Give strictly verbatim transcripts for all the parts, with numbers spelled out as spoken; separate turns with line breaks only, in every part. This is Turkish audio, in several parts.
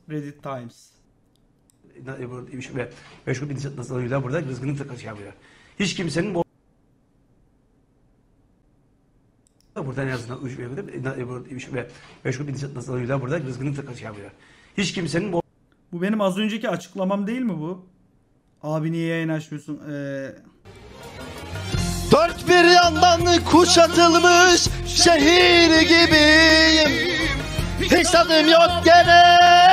Reddit Times.
Ve meşgul bir nasılıyla burada rızkını takası yapıyor. Hiç kimsenin bu burada en azından üç ve meşgul bir nasılıyla burada rızkını takası yapıyor. Hiç kimsenin bu
Bu benim az önceki açıklamam değil mi bu? Abi niye yayın açmıyorsun? Ee...
Dört bir yandan kuşatılmış şehir gibiyim. Hiç tadım yok gene,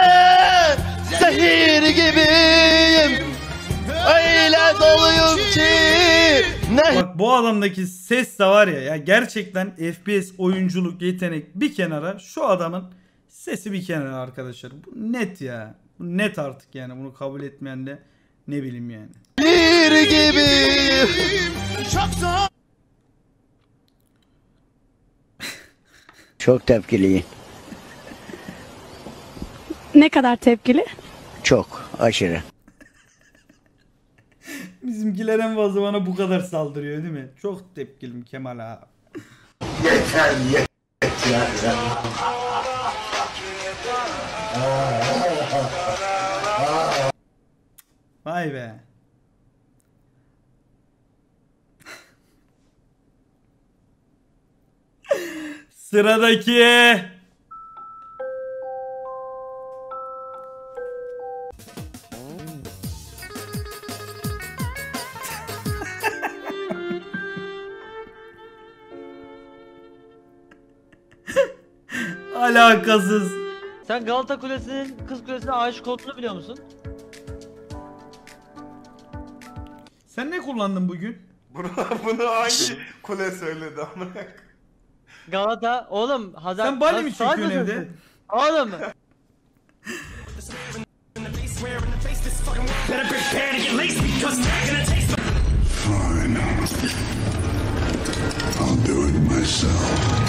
zehir gibiyim. Öyle doluyum ki ne...
Bak bu adamdaki ses de var ya, ya gerçekten F P S oyunculuk yetenek bir kenara, şu adamın sesi bir kenara arkadaşlar. Bu net ya. Bu net artık yani, bunu kabul etmeyen de ne bileyim yani.
Bir gibiyim.
Çok tepkiliyim.
Ne kadar tepkili?
Çok aşırı.
Bizimkiler en fazla bana bu kadar saldırıyor değil mi? Çok tepkilim Kemal abi.
Yeter yeter.
Vay be. Sıradaki. Alakasız.
Sen Galata Kulesi'nin Kız Kulesi'ne aşık olduğunu biliyor musun?
Sen ne kullandın bugün?
Bunu, bunu hangi kule söyledi ama?
Galata oğlum Hazar...
Sen Bali mi
Hazar-
çekiyorsun
mısın
evde?
sen? Oğlum.
I'll do it myself.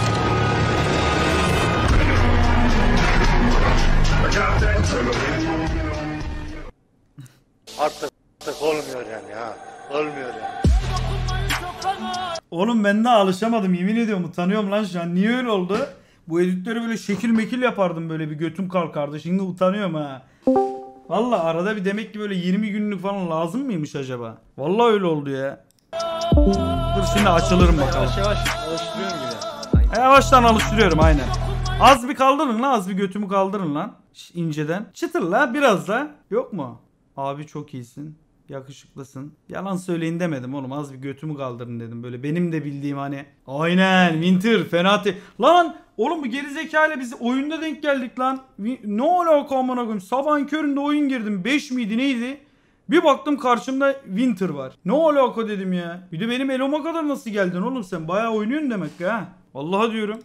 Artık, artık olmuyor yani ha. Olmuyor yani.
Oğlum ben de alışamadım, yemin ediyorum utanıyorum lan şu an. Niye öyle oldu? Bu editleri böyle şekil mekil yapardım, böyle bir götüm kalkardı. Şimdi utanıyorum ha. Valla arada bir demek ki böyle yirmi günlük falan lazım mıymış acaba? Valla öyle oldu ya. Dur şimdi açılırım bakalım.
Yavaş yavaş alıştırıyorum gibi.
Yavaştan alıştırıyorum aynen. Az bir kaldırın lan, az bir götümü kaldırın lan. Ş inceden. Çıtır la biraz da. Yok mu? Abi çok iyisin. Yakışıklısın. Yalan söyleyin demedim oğlum. Az bir götümü kaldırın dedim. Böyle benim de bildiğim hani. Aynen Winter fena te... Lan oğlum bu gerizekalı biz oyunda denk geldik lan. Ne alaka amına koyayım. Sabahın köründe oyun girdim. beş miydi neydi? Bir baktım karşımda Winter var. Ne alaka dedim ya. Bir de benim eloma kadar nasıl geldin oğlum sen? Bayağı oynuyorsun demek ki ha. Vallahi diyorum.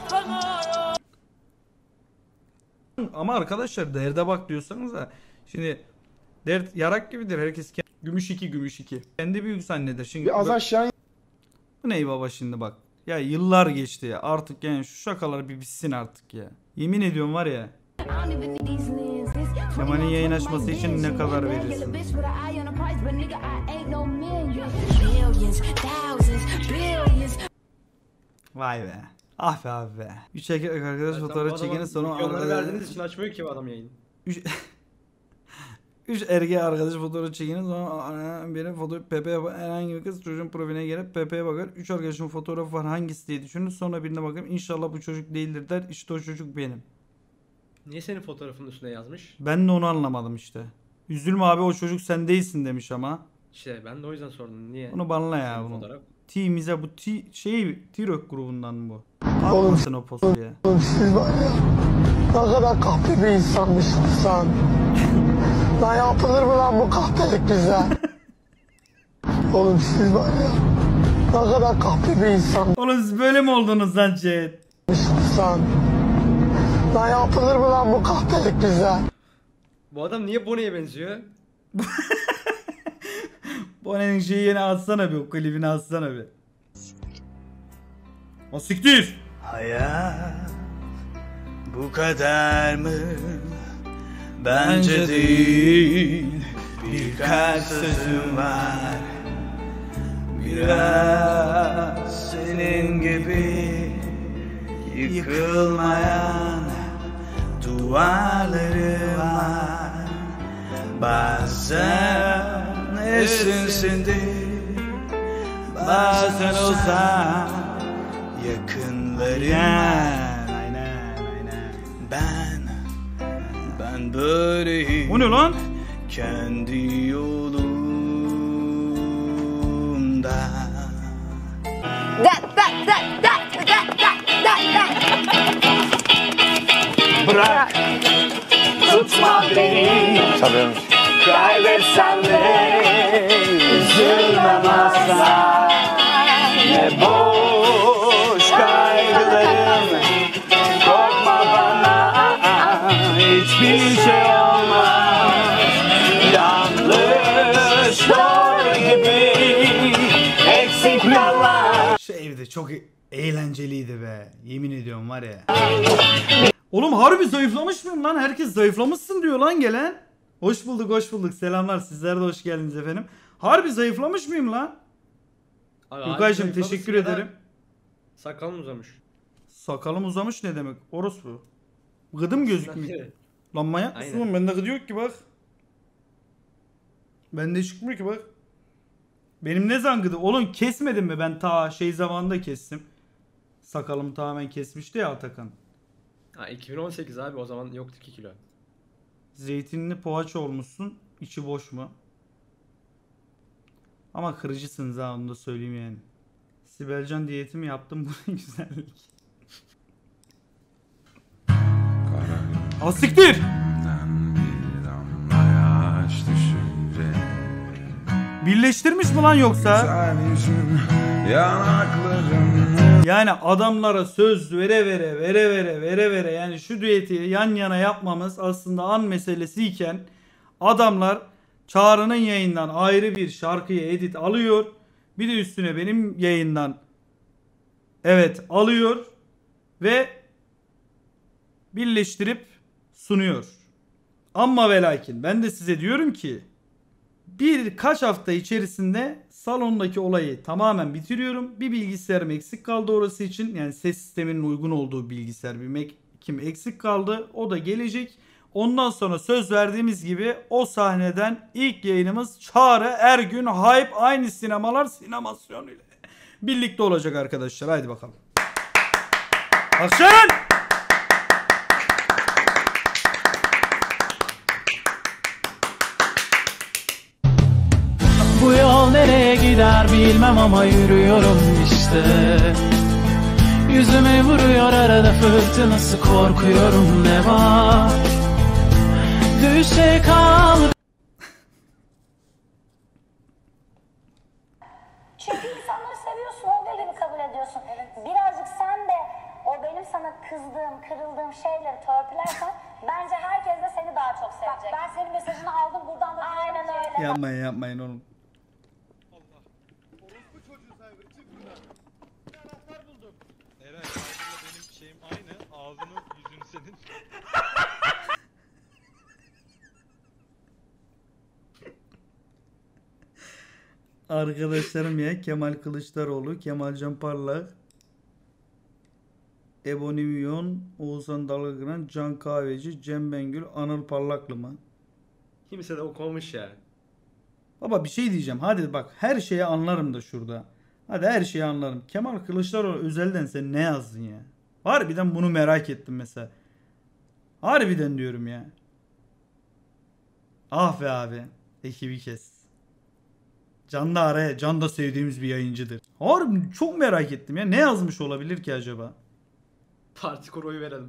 Ama arkadaşlar derde bak diyorsanız da şimdi dert yarak gibidir, herkes kendi... Gümüş iki gümüş iki. Kendi büyük zanneder. Şimdi
Bir az aşağı.
Bu ne baba şimdi bak. Ya yıllar geçti ya. Artık yani şu şakalar bir bitsin artık ya. Yemin ediyorum var ya. Kemal'in yayın açması için ne kadar verirsin? Vay be. Ah be abi be. Üç erkek arkadaş fotoğraf çekeni sonra...
Milyonları verdiğiniz için açmıyor ki bu adam yayın.
Üç... Üç erkek arkadaş fotoğraf çekeni sonra biri fotoğraf P P'ye bakar. Herhangi bir kız çocuğun profiline gelip P P'ye bakar. Üç arkadaşın fotoğrafı var hangisi diye düşünür. Sonra birine bakar. İnşallah bu çocuk değildir der. İşte o çocuk benim.
Niye senin fotoğrafının üstüne yazmış?
Ben de onu anlamadım işte. Üzülme abi o çocuk sen değilsin demiş ama.
İşte ben de o yüzden sordum. Niye?
Bunu banla ya
Senin
bunu.
fotoğraf.
T'mize bu T şey T-Rock grubundan mı bu? Atmasın o postu ya.
Siz var ya, ne kadar kahpe bir insanmışsın sen. Lan yapılır mı lan bu kahpelik bize? Oğlum siz var ya, ne kadar kahpe bir insanmışsın
Oğlum siz böyle mi oldunuz lan chat?
sen. Lan yapılır mı lan bu kahpelik bize?
Bu adam niye Bonnie'ye benziyor?
Bonnie'nin şeyi yine atsana bir, o klibini atsana bir. O siktir.
Hayat bu kadar mı? Bence değil. Birkaç sözüm var. Biraz senin gibi yıkılmayan duvarlarım var. Bazen esinsindir, bazen uzak yakınlarım.
Aynen aynen.
Ben, ben böyleyim.
O ne lan?
Kendi yolumda.
Bırak, tutma beni.
Tabii.
Kaybetsem de üzülmem asla. Ne boş kaygılarım. Korkma bana, hiçbir şey olmaz. Yanlış doğru gibi eksik kalan.
Şu evde çok e- eğlenceliydi be. Yemin ediyorum var ya. Oğlum harbi zayıflamış mıyım lan? Herkes zayıflamışsın diyor lan gelen. Hoş bulduk hoş bulduk. Selamlar, sizler de hoş geldiniz efendim. Harbi zayıflamış mıyım lan? Yukaycığım teşekkür ederim.
Sakalım uzamış.
Sakalım uzamış ne demek? Orospu. Gıdım gözükmüyor. Lan manyak mısın oğlum? Bende gıdı yok ki bak. Bende çıkmıyor ki bak. Benim ne zaman gıdı? Oğlum kesmedim mi? Ben ta şey zamanında kestim. Sakalımı tamamen kesmişti ya Atakan.
Ha iki bin on sekiz abi, o zaman yoktu iki kilo.
Zeytinli poğaça olmuşsun. İçi boş mu? Ama kırıcısınız ha, onu da söyleyeyim yani. Sibelcan diyetimi yaptım, bu ne güzellik. Asiktir! Birleştirmiş mi lan yoksa? Yani adamlara söz vere vere vere vere vere vere yani şu düeti yan yana yapmamız aslında an meselesiyken adamlar Çağrı'nın yayından ayrı bir şarkıyı edit alıyor. Bir de üstüne benim yayından evet alıyor ve birleştirip sunuyor. Amma ve lakin ben de size diyorum ki birkaç hafta içerisinde salondaki olayı tamamen bitiriyorum. Bir bilgisayarım eksik kaldı orası için. Yani ses sisteminin uygun olduğu bilgisayar, bir Mac kim eksik kaldı. O da gelecek. Ondan sonra söz verdiğimiz gibi o sahneden ilk yayınımız Çağrı Ergün Hype aynı sinemalar sinemasyon ile birlikte olacak arkadaşlar. Haydi bakalım. Akşam!
Bu yol nereye gider bilmem ama yürüyorum işte. Yüzüme vuruyor arada fırtınası, korkuyorum ne var. Düşe kal.
Çünkü insanları seviyorsun, olduğu gibi kabul ediyorsun. Birazcık sen de o benim sana kızdığım, kırıldığım şeyleri törpülersen bence herkes de seni daha çok sevecek. Bak, ben senin mesajını aldım buradan da. Aynen öyle.
Yapmayın yapmayın oğlum. Arkadaşlarım ya Kemal Kılıçdaroğlu, Kemal Can Parlak, Ebony Viyon, Oğuzhan Dalgıran, Can Kahveci, Cem Bengül, Anıl Parlaklı mı?
Kimse de okumamış ya.
Baba bir şey diyeceğim. Hadi bak her şeyi anlarım da şurada. Hadi her şeyi anlarım. Kemal Kılıçdaroğlu özelden sen ne yazdın ya? Harbiden bunu merak ettim mesela. Harbiden diyorum ya. Ah be abi. Ekibi kes. Can da araya. Can da sevdiğimiz bir yayıncıdır. Harbi çok merak ettim ya. Ne yazmış olabilir ki acaba?
Parti koroyu verelim.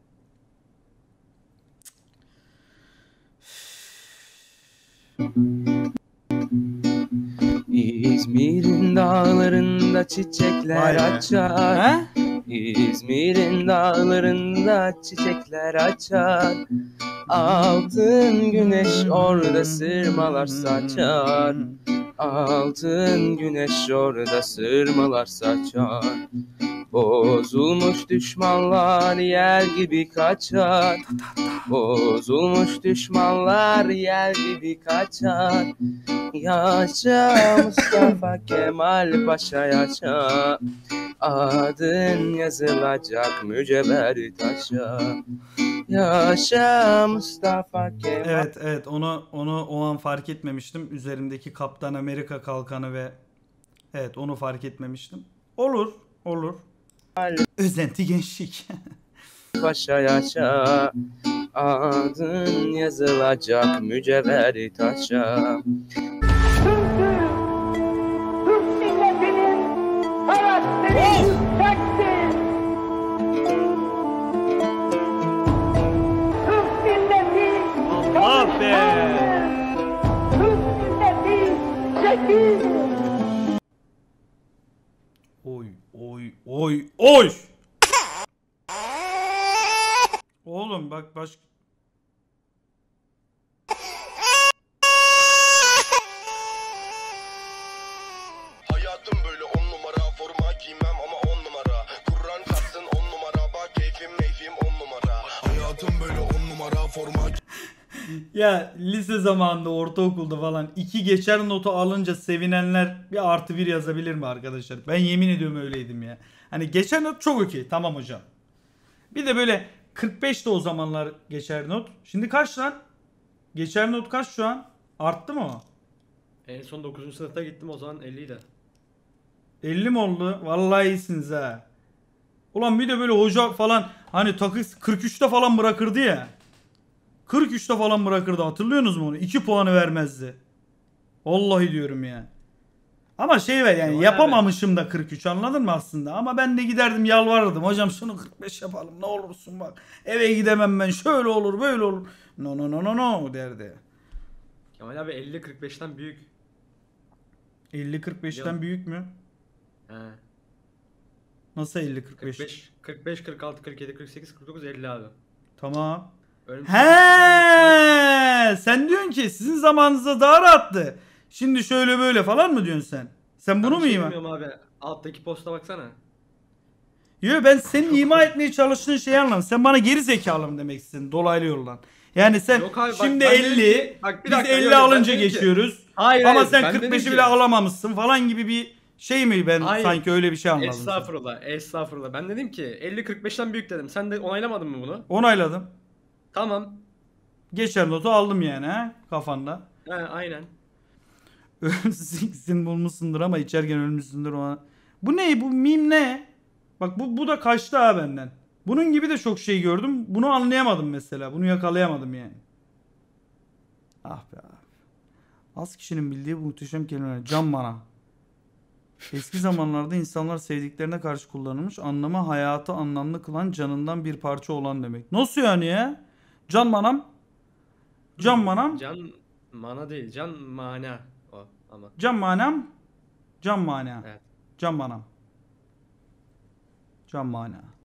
İzmir'in dağlarında çiçekler açar.
He?
İzmir'in dağlarında çiçekler açar. Altın güneş orada sırmalar saçar. Altın güneş orada sırmalar saçar. Bozulmuş düşmanlar yer gibi kaçar. Bozulmuş düşmanlar yer gibi kaçar. Yaşa Mustafa Kemal Paşa yaşa. Adın yazılacak mücevher taşa. Yaşa Mustafa Kemal.
Evet evet onu onu o an fark etmemiştim. Üzerimdeki Kaptan Amerika kalkanı ve evet onu fark etmemiştim. Olur olur. Özenti gençlik.
Paşa yaşa, adın yazılacak mücevheri taşa.
Ah be!
Oy oy oy oy. Oğlum bak baş
Hayatım böyle on numara, forma giymem ama on numara. Kur'an çarpsın on numara, bak keyfim meyfim on numara. Hayatım böyle on numara, forma
ya lise zamanında ortaokulda falan iki geçer notu alınca sevinenler bir artı bir yazabilir mi arkadaşlar? Ben yemin ediyorum öyleydim ya. Hani geçer not çok okey, tamam hocam. Bir de böyle kırk beş de o zamanlar geçer not. Şimdi kaç lan? Geçer not kaç şu an? Arttı mı o?
En son dokuzuncu sınıfta gittim, o zaman elliydi.
elli mi oldu? Vallahi iyisiniz ha. Ulan bir de böyle hoca falan hani takı kırk üçte falan bırakırdı ya. kırk üçte falan bırakırdı, hatırlıyorsunuz mu onu? iki puanı vermezdi. Vallahi diyorum ya. Ama şey ver yani, yapamamışım da kırk üç, anladın mı aslında? Ama ben de giderdim yalvarırdım. Hocam şunu kırk beş yapalım ne olursun bak. Eve gidemem ben, şöyle olur böyle olur. No no no no no derdi.
Kemal abi elli kırk beşten büyük.
elli kırk beşten
Yok.
büyük mü?
He.
Nasıl elli kırk beş?
kırk beş, kırk beş, kırk altı, kırk yedi, kırk sekiz, kırk dokuz, elli abi.
Tamam.
Ölüm-
He, sen diyorsun ki sizin zamanınızda daha rahattı. Şimdi şöyle böyle falan mı diyorsun sen? Sen bunu
Ben
mu
şey
ima?
bilmiyorum abi. Alttaki posta baksana.
Yo, ben senin ima etmeye çalıştığın şeyi anlamadım. Sen bana geri zekalı mı demek istedin dolaylı yoldan? Yani sen
Yok abi, bak,
şimdi
ben dedim
elli,
ki- bak, bir
biz
dakika,
elli
yok, yok, ben
alınca
dedim ki-
geçiyoruz.
Hayır,
Ama
hayır,
sen
ben
kırk beşi
dedim
bile
ki-
alamamışsın falan gibi bir şey mi, ben
Hayır.
sanki öyle bir şey anladım.
Estağfurullah, estağfurullah. Ben dedim ki elli kırk beşten büyük dedim. Sen de onaylamadın mı bunu?
Onayladım.
Tamam.
Geçer notu aldım yani ha kafanda.
He, aynen.
Sin bulmuşsundur ama içerken ölmüşsündür ona. Bu ne? Bu mim ne? Bak bu bu da kaçtı ha benden. Bunun gibi de çok şey gördüm. Bunu anlayamadım mesela. Bunu yakalayamadım yani. Ah be abi. Az kişinin bildiği bu muhteşem kelimeler. Can bana. Eski zamanlarda insanlar sevdiklerine karşı kullanılmış. Anlamı hayatı anlamlı kılan, canından bir parça olan demek. Nasıl yani ya? Can manam. Can manam.
Can mana değil, can mana o ama.
Can manam. Can mana.
Evet.
Can manam. Can mana.